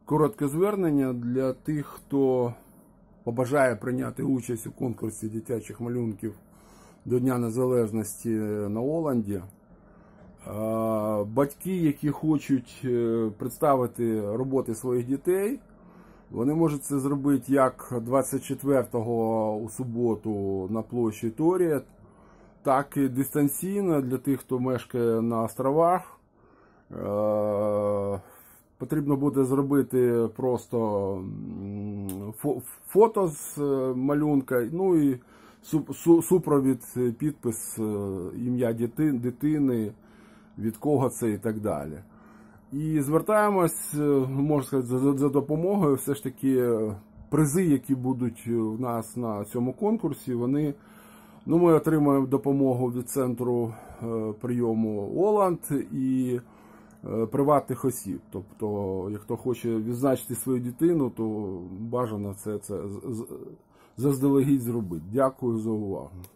Коротке звернення для тих, хто побажає прийняти участь у конкурсі дитячих малюнків до Дня Незалежності на Оланді. Батьки, які хочуть представити роботи своїх дітей, вони можуть це зробити як 24-го у суботу на площі Торія, так і дистанційно для тих, хто мешкає на островах. Потрібно буде зробити просто фото з малюнка, ну і супровід, підпис, ім'я дитини, від кого це і так далі. І звертаємось, можна сказати, за допомогою. Все ж таки призи, які будуть у нас на цьому конкурсі, ми отримаємо допомогу від центру прийому Оланд і приватних осіб. Тобто, як хто хоче відзначити свою дитину, то бажано це заздалегідь зробити. Дякую за увагу.